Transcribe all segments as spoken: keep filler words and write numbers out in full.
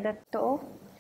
Brother Toh。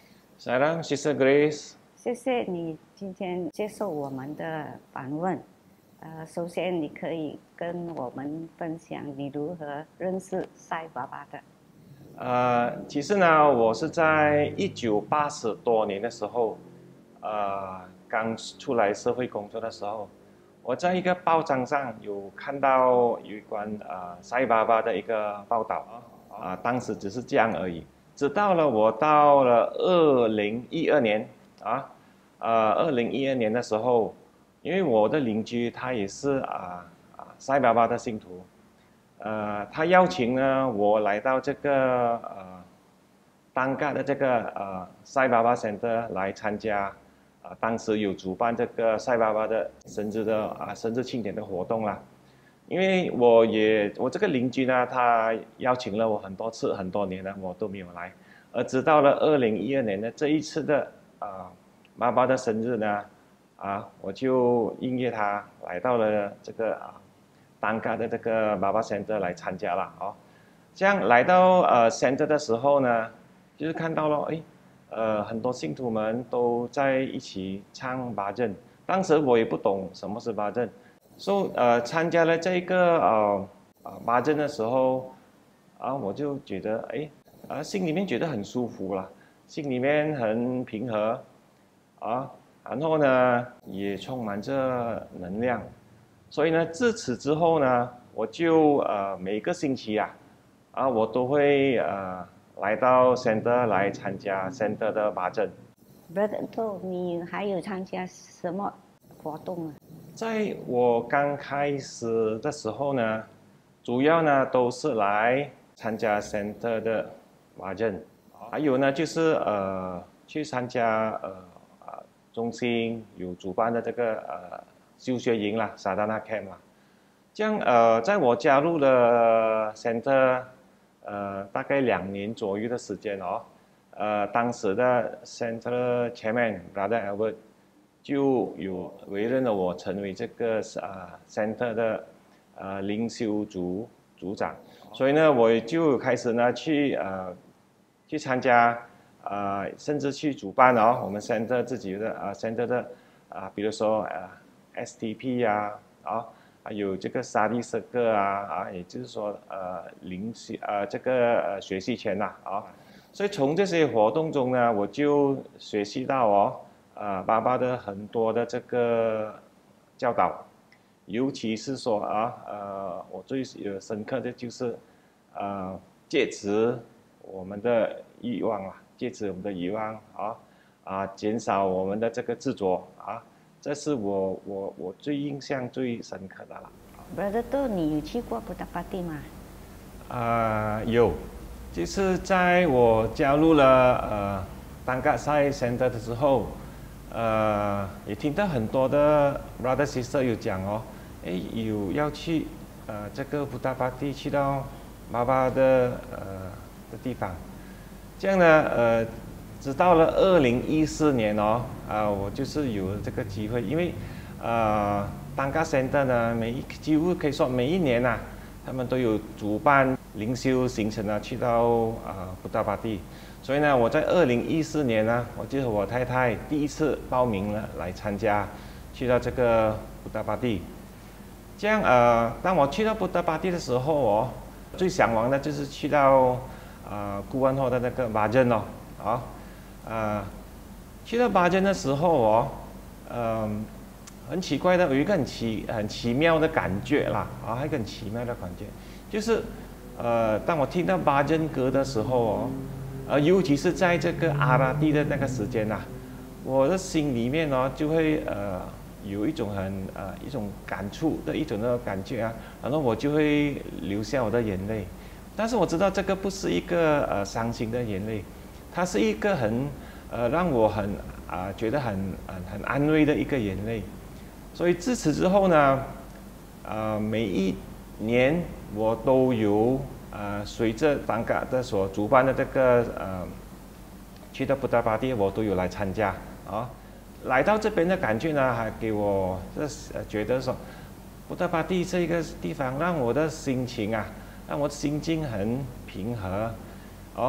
Salam Sister Grace。 谢谢你今天接受我们的访问。呃，首先你可以跟我们分享你如何认识赛爸爸的。 呃，其实呢，我是在一九八十多年的时候，呃，刚出来社会工作的时候，我在一个报章上有看到有关呃赛爸爸的一个报道啊，啊，当时只是这样而已。直到了我到了二零一二年啊，呃，二零一二年的时候。因为我的邻居他也是啊啊赛爸爸的信徒，呃，他邀请呢我来到这个呃Tangkak的这个呃赛爸爸 Centre 来参加，啊、呃，当时有主办这个赛爸爸的生日的啊生日庆典的活动啦。因为我也我这个邻居呢，他邀请了我很多次，很多年了，我都没有来，而直到了二零一二年的这一次的啊爸爸的生日呢。啊，我就应约他来到了这个啊Tangkak的这个爸爸 Centre 来参加了哦。这样来到呃 Centre 的时候呢，就是看到了哎，呃很多信徒们都在一起唱巴阵。当时我也不懂什么是巴阵，所以呃参加了这个呃啊巴阵的时候，啊我就觉得哎啊心里面觉得很舒服了，心里面很平和，啊。然后呢，也充满着能量，所以呢，自此之后呢，我就呃每个星期啊，啊我都会呃来到 Centre 来参加 Centre 的巴阵。 Brother Toh，你还有参加什么活动啊？ 在我刚开始的时候呢，主要呢都是来参加 Centre 的巴阵，还有呢就是呃去参加呃。中心有主办的这个呃修学营啦 ，Sadhana Camp 啦。这样呃，在我加入了 Centre 呃大概两年左右的时间哦，呃当时的 Centre Chairman Brother Albert 就有委任了我成为这个啊 Centre 的呃灵修组组长，所以呢，我就开始呢去呃去参加。啊、呃，甚至去主办哦，我们 Centre 自己的啊 Centre 的啊，比如说啊 S T P 啊，啊，还有这个沙地社课啊，啊，也就是说呃灵习呃这个呃学习圈呐，啊，所以从这些活动中呢，我就学习到哦，啊爸爸的很多的这个教导，尤其是说啊呃我最有深刻的就是呃戒持我们的欲望啊。戒止我们的欲望啊啊，减少我们的这个执着啊，这是我我我最印象最深刻的了。 Brother Toh，你有去过布达巴蒂吗？ 啊、呃，有，就是在我加入了呃Tangkak Centre 的时候，呃，也听到很多的 brother sister 有讲哦，哎，有要去呃这个布达巴蒂去到爸爸的呃的地方。这样呢，呃，直到了二零一四年哦，啊、呃，我就是有这个机会，因为，呃，Tangkak Centre 呢，每一几乎可以说每一年呐、啊，他们都有主办灵修行程啊，去到啊布达巴蒂，所以呢，我在二零一四年呢，我就和我太太第一次报名了来参加，去到这个布达巴蒂。这样呃，当我去到布达巴蒂的时候哦，最向往的就是去到。啊，顾问后的那个巴阵哦，啊，啊，去到巴阵的时候哦，嗯，很奇怪的，有一个很奇很奇妙的感觉啦，啊，还有一个很奇妙的感觉，就是，呃，当我听到巴阵歌的时候哦，呃，尤其是在这个阿拉蒂的那个时间呐、啊，我的心里面哦就会呃有一种很呃一种感触的一种那种感觉啊，然后我就会流下我的眼泪。但是我知道这个不是一个呃伤心的眼泪，它是一个很呃让我很啊、呃、觉得很很很安慰的一个眼泪。所以自此之后呢，呃每一年我都有呃随着Tangkak的所主办的这个呃去到布达巴蒂，我都有来参加啊。来到这边的感觉呢，还给我这呃觉得说，布达巴蒂这个地方让我的心情啊。让我心境很平和，哦，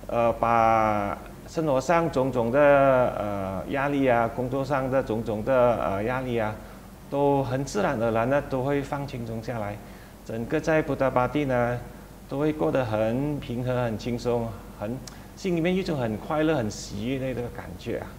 呃，把生活上种种的呃压力啊，工作上的种种的呃压力啊，都很自然而然的都会放轻松下来，整个在布达巴蒂呢，都会过得很平和、很轻松，很心里面有一种很快乐、很喜悦的那个感觉啊。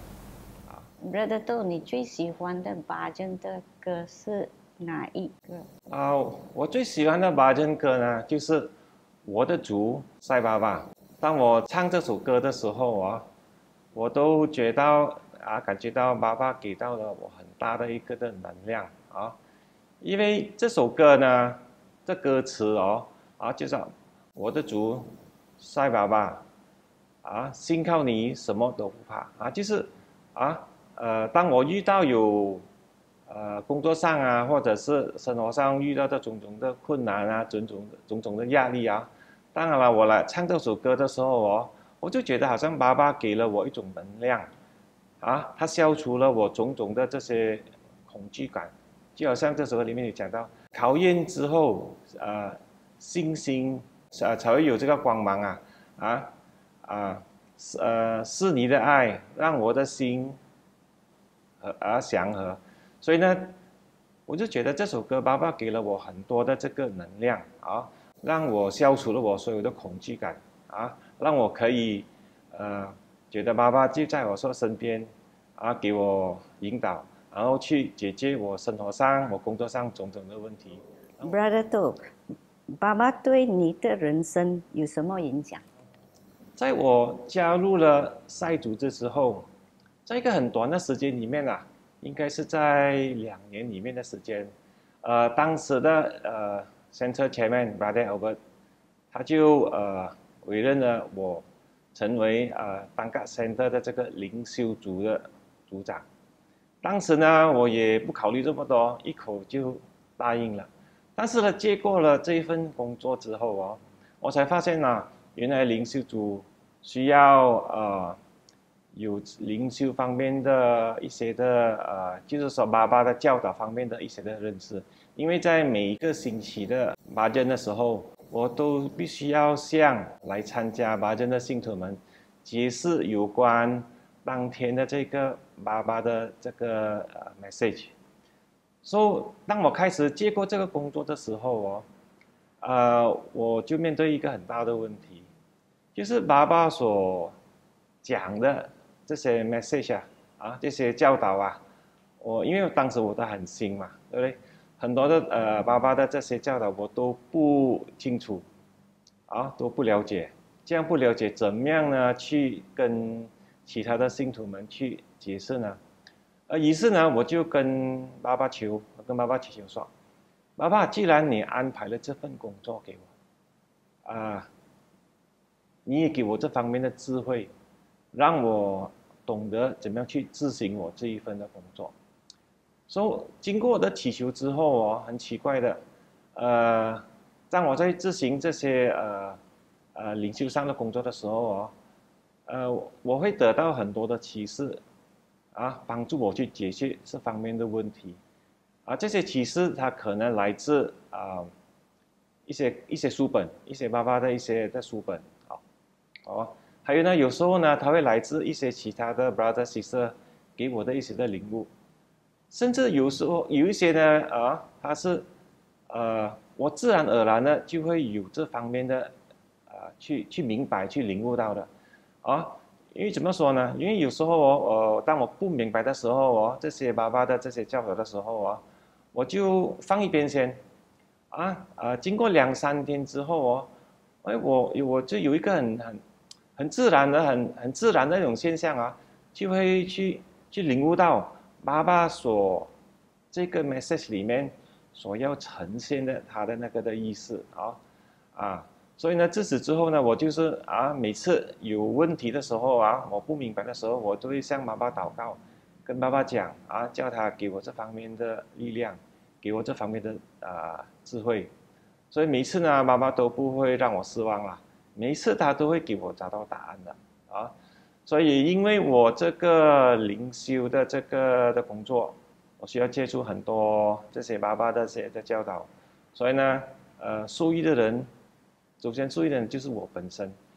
Brother Toh，你最喜欢的巴珍的歌是哪一个？ 啊、呃，我最喜欢的巴珍歌呢，就是《我的主塞巴巴》。当我唱这首歌的时候啊，我都觉得啊，感觉到爸爸给到了我很大的一个的能量啊，因为这首歌呢，这歌词哦啊，就是我的主塞巴巴啊，信靠你什么都不怕啊，就是啊呃，当我遇到有呃工作上啊，或者是生活上遇到的种种的困难啊，种种的种种的压力啊。当然了，我来唱这首歌的时候哦，我就觉得好像爸爸给了我一种能量，啊，他消除了我种种的这些恐惧感，就好像这首歌里面有讲到，考验之后，呃，信心呃才会有这个光芒啊，啊啊，呃，是你的爱让我的心和而祥和，所以呢，我就觉得这首歌爸爸给了我很多的这个能量啊。让我消除了我所有的恐惧感啊，让我可以呃觉得爸爸就在我说身边啊，给我引导，然后去解决我生活上、我工作上种种的问题。 Brother Toh，爸爸对你的人生有什么影响？ 在我加入了赛组织之后，在一个很短的时间里面啊，应该是在两年里面的时间，呃，当时的呃。Centre Chairman Brother Albert， 他就呃委任了我成为呃Tangkak Centre的这个灵修组的组长。当时呢，我也不考虑这么多，一口就答应了。但是呢，接过了这一份工作之后哦，我才发现呢、啊，原来灵修组需要呃有灵修方面的一些的呃，就是说爸爸的教导方面的一些的认识。因为在每一个星期的巴珍的时候，我都必须要向来参加巴珍的信徒们解释有关当天的这个爸爸的这个呃 message。所以，当我开始接过这个工作的时候哦，呃，我就面对一个很大的问题，就是爸爸所讲的这些 message 啊，啊这些教导啊，我因为当时我都很新嘛，对不对？很多的呃，爸爸的这些教导我都不清楚，啊，都不了解。这样不了解，怎么样呢？去跟其他的信徒们去解释呢？呃，于是呢，我就跟爸爸求，我跟爸爸祈求说：“爸爸，既然你安排了这份工作给我，啊，你也给我这方面的智慧，让我懂得怎么样去执行我这一份的工作。”所以经过我的祈求之后哦，很奇怪的，呃，当我在执行这些呃呃灵修上的工作的时候哦，呃，我会得到很多的启示，啊，帮助我去解决这方面的问题，啊，这些启示它可能来自啊、呃、一些一些书本，一些爸爸的一些的书本，啊，哦，还有呢，有时候呢，它会来自一些其他的 brother sister 给我的一些的领悟。甚至有时候有一些呢，啊，它是，呃，我自然而然的就会有这方面的，啊，去去明白、去领悟到的，啊，因为怎么说呢？因为有时候哦，呃，当我不明白的时候哦，这些爸爸的这些教导的时候哦，我就放一边先，啊，啊，经过两三天之后哦，哎，我我就有一个很很很自然的、很很自然的那种现象啊，就会去去领悟到。爸爸所这个 message 里面所要呈现的他的那个的意思啊啊，所以呢，自此之后呢，我就是啊，每次有问题的时候啊，我不明白的时候，我都会向爸爸祷告，跟爸爸讲啊，叫他给我这方面的力量，给我这方面的啊智慧，所以每次呢，爸爸都不会让我失望啦，每一次他都会给我找到答案的啊。所以，因为我这个灵修的这个的工作，我需要接触很多这些爸爸的这些的教导，所以呢，呃，受益的人，首先受益的人就是我本身，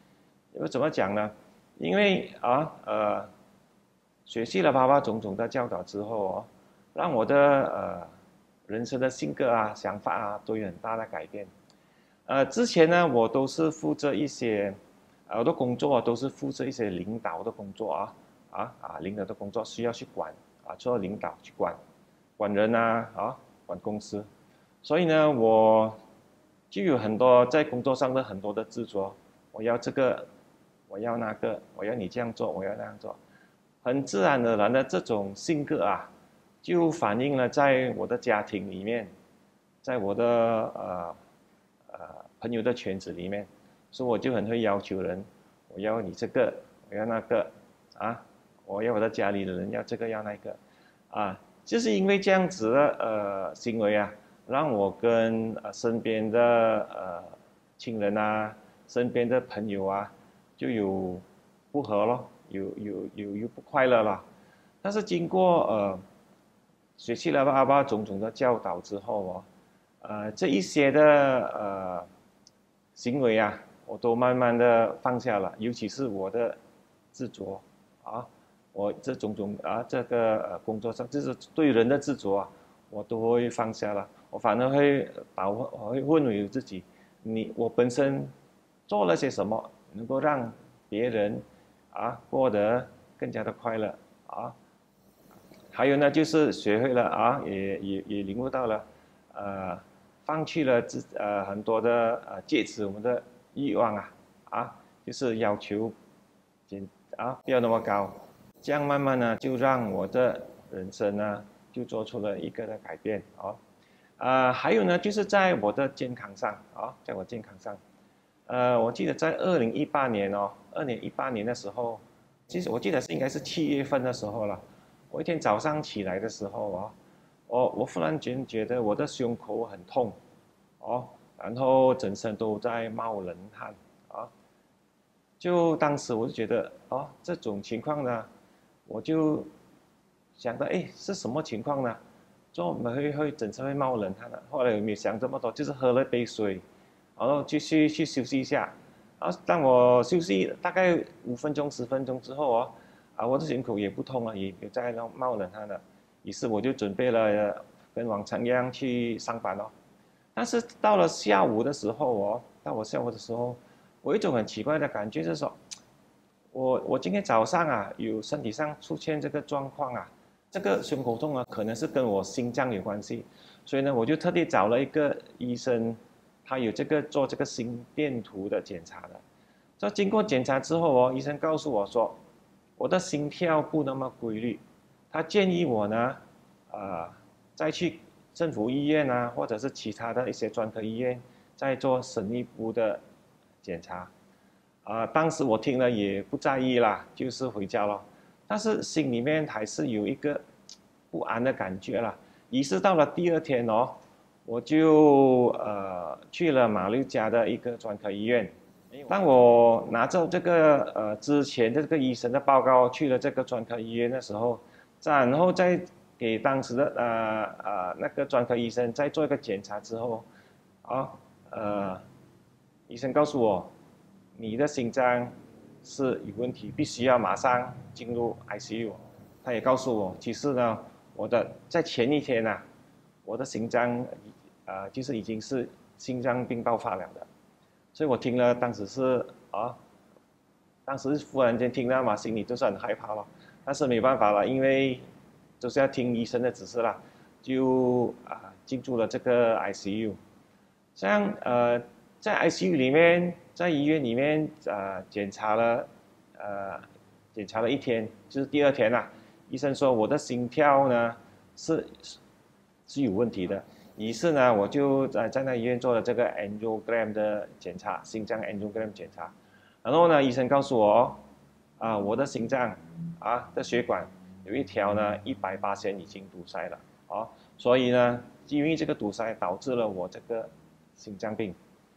因为怎么讲呢？因为啊呃，学习了爸爸种种的教导之后哦，让我的呃人生的性格啊、想法啊都有很大的改变。呃，之前呢，我都是负责一些，呃，我的工作都是负责一些领导的工作啊，啊啊，领导的工作需要去管啊，做领导去管，管人啊，啊，管公司，所以呢，我就有很多在工作上的很多的执着，我要这个，我要那个，我要你这样做，我要那样做，很自然而然的这种性格啊，就反映了在我的家庭里面，在我的呃。呃，朋友的圈子里面，所以我就很会要求人，我要你这个，我要那个，啊，我要我的家里的人要这个要那个，啊，就是因为这样子的呃行为啊，让我跟呃身边的呃亲人啊，身边的朋友啊，就有不和咯，有有有有不快乐了。但是经过呃学习了爸爸种种的教导之后哦。呃，这一些的呃行为啊，我都慢慢的放下了，尤其是我的执着啊，我这种种啊，这个呃工作上就是对人的执着啊，我都会放下了。我反而会把我我会问我自己，你我本身做了些什么，能够让别人啊过得更加的快乐啊？还有呢，就是学会了啊，也也也领悟到了，呃。放弃了自呃很多的呃戒指我们的欲望啊啊，就是要求减啊不要那么高，这样慢慢呢就让我的人生呢就做出了一个的改变哦，呃还有呢就是在我的健康上啊，在我健康上，呃我记得在二零一八年哦，二零一八年的时候，其实我记得是应该是七月份的时候了，我一天早上起来的时候哦。我我忽然间觉得我的胸口很痛，哦，然后整身都在冒冷汗，啊，就当时我就觉得，哦，这种情况呢，我就想到，哎，是什么情况呢？做么会会整身会冒冷汗的？后来我没有想这么多，就是喝了杯水，然后继续去休息一下，然后当我休息大概五分钟十分钟之后哦，啊，我的胸口也不痛了，也也在冒冷汗了。于是我就准备了跟往常一样去上班哦，但是到了下午的时候哦，到我下午的时候，我有一种很奇怪的感觉，就是说，我我今天早上啊有身体上出现这个状况啊，这个胸口痛啊，可能是跟我心脏有关系，所以呢，我就特地找了一个医生，他有这个做这个心电图的检查的，在经过检查之后哦，医生告诉我说，我的心跳不那么规律。他建议我呢，呃，再去政府医院啊，或者是其他的一些专科医院，再做深一步的检查。啊、呃，当时我听了也不在意啦，就是回家了。但是心里面还是有一个不安的感觉啦。于是到了第二天哦，我就呃去了马六甲的一个专科医院。当我拿着这个呃之前的这个医生的报告去了这个专科医院的时候，然后再给当时的呃呃那个专科医生再做一个检查之后，啊呃，医生告诉我，你的心脏是有问题，必须要马上进入 I C U。他也告诉我，其实呢，我的在前一天啊，我的心脏呃就是已经是心脏病爆发了的，所以我听了当时是啊，当时忽然间听到嘛，心里就是很害怕了。但是没办法了，因为就是要听医生的指示啦，就啊进入了这个 I C U。像呃在 I C U 里面，在医院里面呃检查了呃检查了一天，就是第二天啦、啊，医生说我的心跳呢是是有问题的，于是呢我就在在那医院做了这个 angiogram 的检查，心脏 angiogram 检查，然后呢医生告诉我。啊，我的心脏啊的血管有一条呢一百八十已经堵塞了，啊，所以呢，因为这个堵塞导致了我这个心脏病，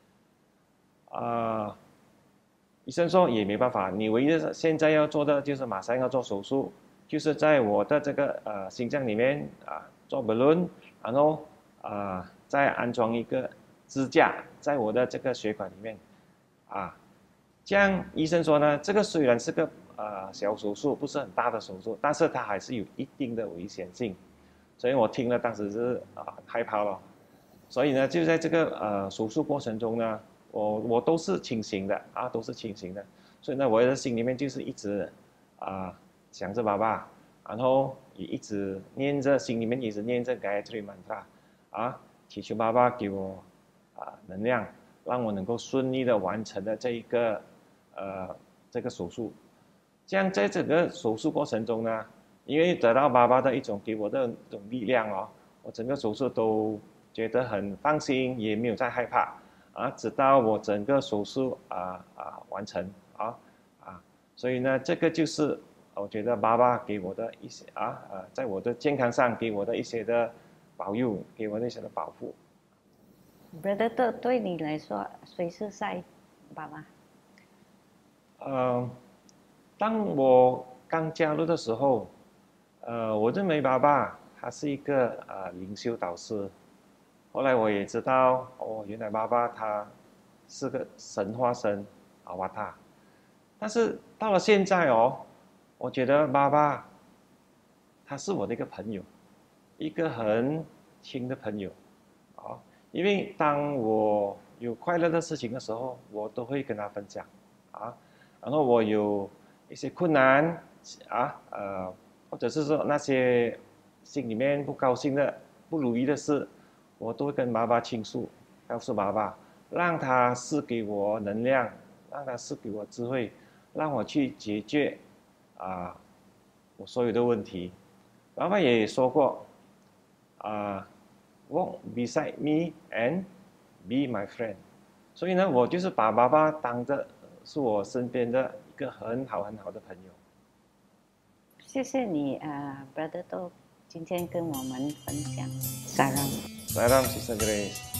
啊，医生说也没办法，你唯一现在要做的就是马上要做手术，就是在我的这个呃心脏里面啊做 balloon， 然后啊再安装一个支架在我的这个血管里面，啊。 这样医生说呢，这个虽然是个呃小手术，不是很大的手术，但是它还是有一定的危险性。所以我听了当时是啊、呃、害怕了。所以呢，就在这个呃手术过程中呢，我我都是清醒的啊，都是清醒的。所以呢，我的心里面就是一直啊、呃、想着爸爸，然后也一直念着，心里面一直念着 Gayatri Mantra 啊，祈求爸爸给我啊、呃、能量，让我能够顺利的完成的这一个呃这个手术。这样在整个手术过程中呢，因为得到爸爸的一种给我的一种力量哦，我整个手术都觉得很放心，也没有再害怕啊，直到我整个手术啊啊完成啊啊，所以呢，这个就是我觉得爸爸给我的一些啊啊，在我的健康上给我的一些的保佑，给我的一些的保护。 Brother，对你来说，谁是赛爸爸？ 呃，当我刚加入的时候，呃，我认为爸爸他是一个呃灵修导师。后来我也知道，哦，原来爸爸他是个神化身阿瓦塔。但是到了现在哦，我觉得爸爸他是我的一个朋友，一个很亲的朋友，啊，因为当我有快乐的事情的时候，我都会跟他分享，啊，然后我有一些困难啊，呃，或者是说那些心里面不高兴的、不如意的事，我都会跟爸爸倾诉，告诉爸爸，让他赐给我能量，让他赐给我智慧，让我去解决啊我所有的问题。爸爸也说过，啊 ，walk beside me and be my friend。所以呢，我就是把爸爸当着是我身边的一个很好很好的朋友。 谢谢你啊、呃、，Brother 都今天跟我们分享，Salam。 Salam, Sister Grace。